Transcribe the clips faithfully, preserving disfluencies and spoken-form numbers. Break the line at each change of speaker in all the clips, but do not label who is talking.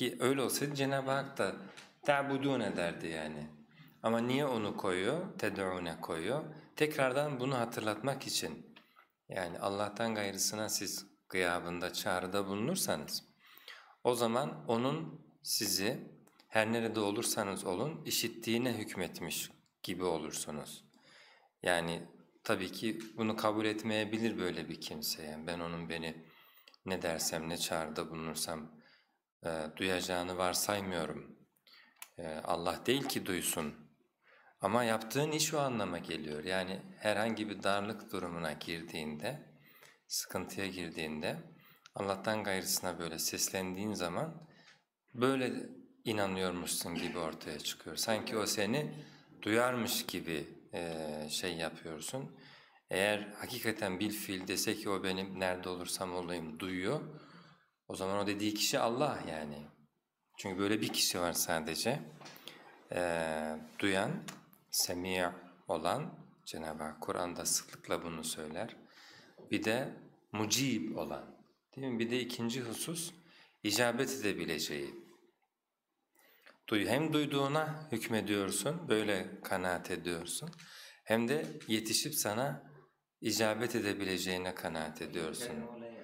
Peki öyle olsaydı Cenab-ı Hak da ta'budûne derdi yani. Ama niye onu koyuyor, ted'ûne koyuyor? Tekrardan bunu hatırlatmak için. Yani Allah'tan gayrısına siz gıyabında çağrıda bulunursanız, o zaman O'nun sizi her nerede olursanız olun işittiğine hükmetmiş gibi olursunuz. Yani tabii ki bunu kabul etmeyebilir böyle bir kimse. Yani ben onun beni ne dersem ne çağrıda bulunursam e, duyacağını varsaymıyorum. E, Allah değil ki duysun. Ama yaptığın iş o anlama geliyor. Yani herhangi bir darlık durumuna girdiğinde, sıkıntıya girdiğinde Allah'tan gayrısına böyle seslendiğin zaman böyle inanıyormuşsun gibi ortaya çıkıyor. Sanki o seni duyarmış gibi e, şey yapıyorsun. Eğer hakikaten bil fiil dese ki o benim nerede olursam olayım duyuyor, o zaman o dediği kişi Allah yani. Çünkü böyle bir kişi var sadece. E, duyan, semi' olan, Cenab-ı Hak Kur'an'da sıklıkla bunu söyler. Bir de mucib olan, değil mi? Bir de ikinci husus, icabet edebileceği. Hem duyduğuna hükmediyorsun, böyle kanaat ediyorsun, hem de yetişip sana icabet edebileceğine kanaat ediyorsun.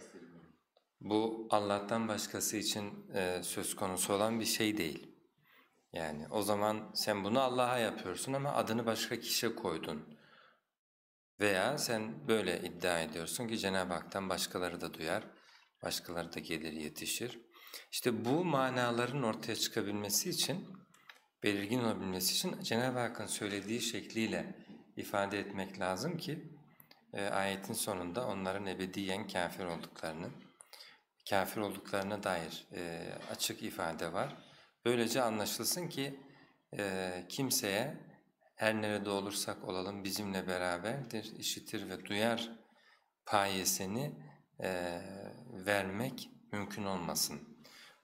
Bu Allah'tan başkası için e, söz konusu olan bir şey değil. Yani o zaman sen bunu Allah'a yapıyorsun ama adını başka kişiye koydun. Veya sen böyle iddia ediyorsun ki Cenab-ı Hak'tan başkaları da duyar, başkaları da gelir yetişir. İşte bu manaların ortaya çıkabilmesi için, belirgin olabilmesi için Cenab-ı Hakk'ın söylediği şekliyle ifade etmek lazım ki e, ayetin sonunda onların ebediyen kafir olduklarını, kafir olduklarına dair e, açık ifade var. Böylece anlaşılsın ki e, kimseye her nerede olursak olalım bizimle beraberdir, işitir ve duyar payesini e, vermek mümkün olmasın.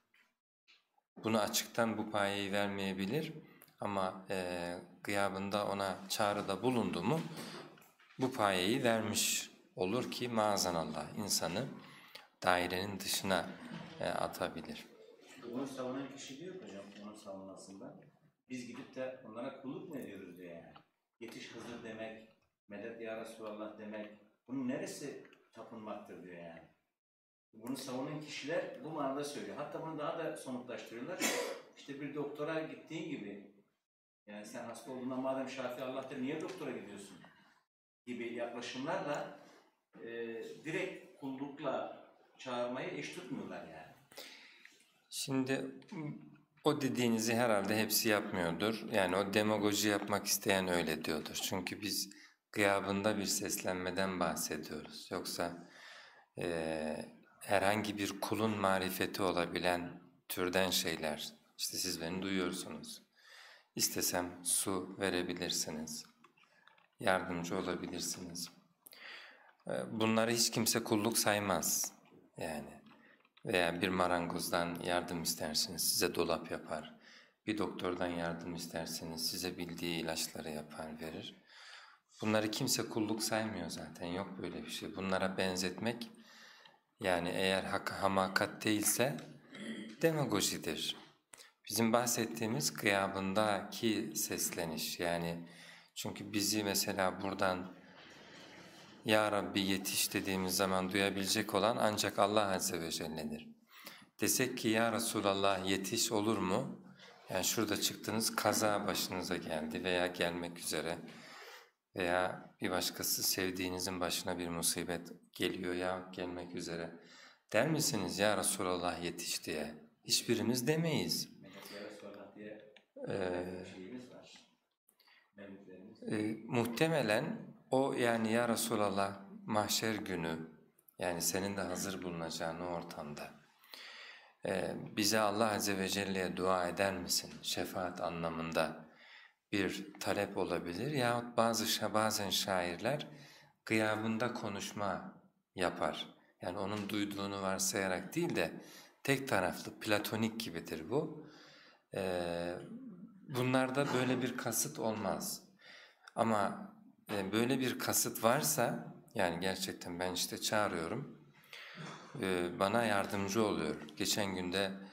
Bunu açıktan bu payeyi vermeyebilir ama e, gıyabında ona çağrıda bulundu mu bu payeyi vermiş olur ki maazanallah insanı dairenin dışına e, atabilir.
Onu savunan kişi diyor hocam, onun savunmasında. Biz gidip de onlara kulluk mu ediyoruz diyor yani. Yetiş Hızır demek, medet ya Resulallah demek. Bunun neresi tapınmaktır diyor yani. Bunu savunan kişiler bu manada söylüyor. Hatta bunu daha da somutlaştırıyorlar. İşte bir doktora gittiğin gibi, yani sen hasta olduğunda madem Şafii Allah'tır niye doktora gidiyorsun gibi yaklaşımlarla e, direkt kullukla çağırmayı eş tutmuyorlar yani.
Şimdi o dediğinizi herhalde hepsi yapmıyordur. Yani o demagoji yapmak isteyen öyle diyordur. Çünkü biz gıyabında bir seslenmeden bahsediyoruz. Yoksa e, herhangi bir kulun marifeti olabilen türden şeyler. İşte siz beni duyuyorsunuz. İstesem su verebilirsiniz. Yardımcı olabilirsiniz. Bunları hiç kimse kulluk saymaz yani. Veya bir marangozdan yardım istersiniz, size dolap yapar. Bir doktordan yardım isterseniz size bildiği ilaçları yapar, verir. Bunları kimse kulluk saymıyor zaten, yok böyle bir şey. Bunlara benzetmek, yani eğer hak, hamakat değilse demagojidir. Bizim bahsettiğimiz gıyabındaki sesleniş, yani çünkü bizi mesela buradan Ya Rabbi yetiş dediğimiz zaman duyabilecek olan ancak Allah Azze ve Celle'dir. Desek ki ya Resulallah yetiş olur mu? Yani şurada çıktınız, kaza başınıza geldi veya gelmek üzere veya bir başkası sevdiğinizin başına bir musibet geliyor ya gelmek üzere. Der misiniz ya Resulallah yetiş diye? Hiçbirimiz demeyiz.
Ya Resulallah diye
Ee,
şeyimiz var.
e, muhtemelen o yani ya Resulallah mahşer günü, yani senin de hazır bulunacağın o ortamda Ee, bize Allah Azze ve Celle'ye dua eder misin? Şefaat anlamında bir talep olabilir yahut bazı bazen şairler gıyabında konuşma yapar. Yani onun duyduğunu varsayarak değil de tek taraflı, platonik gibidir bu. Ee, bunlarda böyle bir kasıt olmaz. Ama e, böyle bir kasıt varsa, yani gerçekten ben işte çağırıyorum, bana yardımcı oluyor. Geçen günde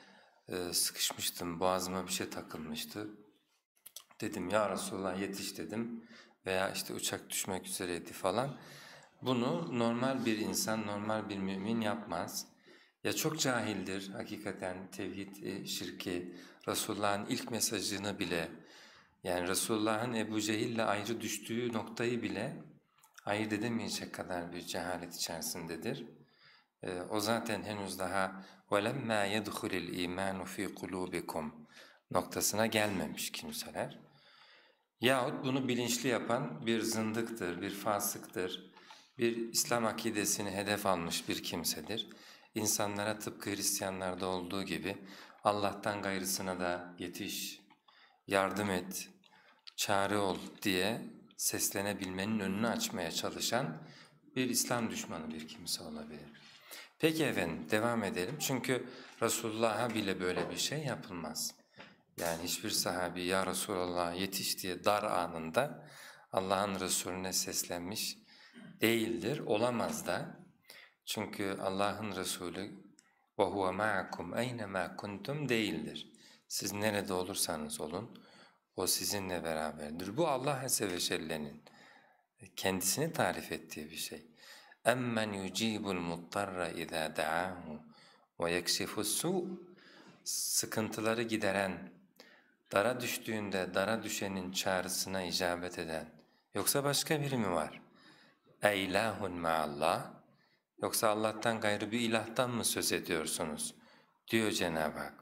e, sıkışmıştım, boğazıma bir şey takılmıştı. Dedim ya Resulullah yetiş dedim veya işte uçak düşmek üzereydi falan. Bunu normal bir insan, normal bir mümin yapmaz. Ya çok cahildir hakikaten tevhid, e, şirki, Resulullah'ın ilk mesajını bile, yani Resulullah'ın Ebu Cehil'le ayrı düştüğü noktayı bile ayırt edemeyecek kadar bir cehalet içerisindedir. Ee, o zaten henüz daha وَلَمَّا يَدْخُلِ الْا۪يمَانُ ف۪ي قُلُوبِكُمْ noktasına gelmemiş kimseler. Yahut bunu bilinçli yapan bir zındıktır, bir fasıktır, bir İslam akidesini hedef almış bir kimsedir. İnsanlara tıpkı Hristiyanlarda olduğu gibi Allah'tan gayrısına da yetiş, yardım et, çare ol diye seslenebilmenin önünü açmaya çalışan bir İslam düşmanı bir kimse olabilir. Peki efendim devam edelim çünkü Resulullah'a bile böyle bir şey yapılmaz. Yani hiçbir sahabi ya Resulallah yetiş diye dar anında Allah'ın Resulüne seslenmiş değildir, olamaz da. Çünkü Allah'ın Resulü وَهُوَ مَعَكُمْ اَيْنَمَا كُنْتُمْ değildir. Siz nerede olursanız olun, o sizinle beraberdir. Bu Allah Azze ve Celle'nin kendisini tarif ettiği bir şey. اَمَّنْ يُجِيبُ الْمُضْطَرَّ اِذَا دَعَاهُ وَيَكْشِفُ السُّوء Sıkıntıları gideren, dara düştüğünde dara düşenin çağrısına icabet eden, yoksa başka biri mi var? اَيْلَاهٌ مَعَ اللّٰهِ Yoksa Allah'tan gayrı bir ilahtan mı söz ediyorsunuz? Diyor Cenab-ı Hak.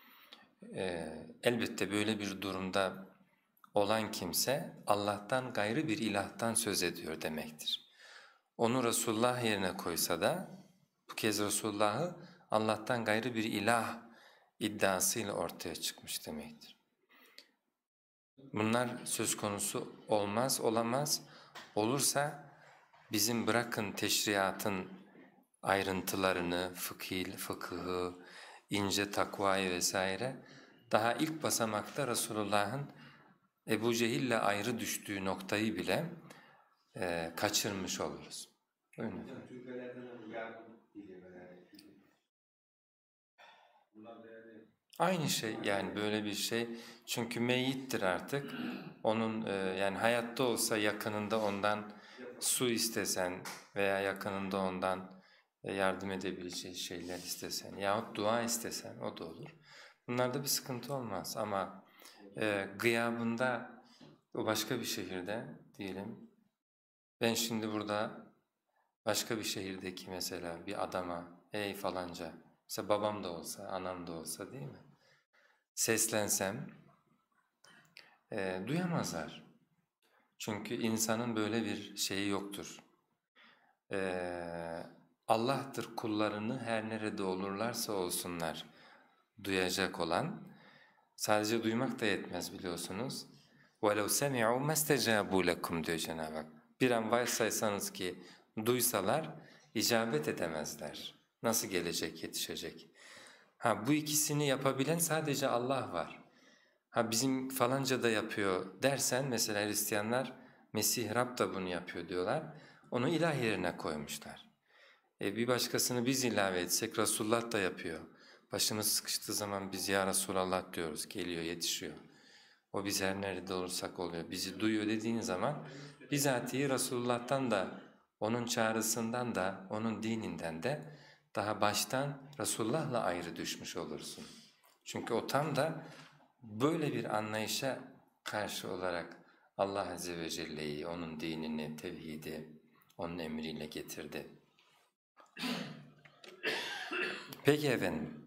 Ee, elbette böyle bir durumda olan kimse Allah'tan gayrı bir ilahtan söz ediyor demektir. Onu Resulullah yerine koysa da bu kez Resulullah'ı Allah'tan gayrı bir ilah iddiasıyla ortaya çıkmış demektir. Bunlar söz konusu olmaz, olamaz. Olursa bizim bırakın teşriatın ayrıntılarını, fıkhı, fıkhı, ince takvayı vesaire, daha ilk basamakta Resulullah'ın Ebu Cehil'le ayrı düştüğü noktayı bile e, kaçırmış oluruz. Buyurun. Aynı şey yani böyle bir şey çünkü meyyittir artık. Onun e, yani hayatta olsa yakınında ondan su istesen veya yakınında ondan e, yardım edebileceği şeyler istesen yahut dua istesen o da olur. Bunlarda bir sıkıntı olmaz ama e, gıyabında o başka bir şehirde diyelim. Ben şimdi burada başka bir şehirdeki mesela bir adama ey falanca, mesela babam da olsa, anam da olsa değil mi? Seslensem e, duyamazlar. Çünkü insanın böyle bir şeyi yoktur. E, Allah'tır kullarını her nerede olurlarsa olsunlar duyacak olan. Sadece duymak da yetmez biliyorsunuz. وَلَوْ سَمِعُوا مَسْتَجَابُوا لَكُمْ diyor Cenab-ı Hak. Bir an varsaysanız ki duysalar icabet edemezler. Nasıl gelecek, yetişecek? Ha bu ikisini yapabilen sadece Allah var. Ha bizim falanca da yapıyor dersen mesela Hristiyanlar Mesih Rab da bunu yapıyor diyorlar. Onu ilah yerine koymuşlar. E bir başkasını biz ilave etsek Resulullah da yapıyor. Başımız sıkıştığı zaman biz ya Resulallah diyoruz, geliyor, yetişiyor. O biz her nerede olursak oluyor, bizi duyuyor dediğin zaman bizatihi Resulullah'tan da, onun çağrısından da, onun dininden de daha baştan Resulullah'la ayrı düşmüş olursun. Çünkü o tam da böyle bir anlayışa karşı olarak Allah Azze ve Celle'yi, onun dinini, tevhidi, onun emriyle getirdi. Peki efendim.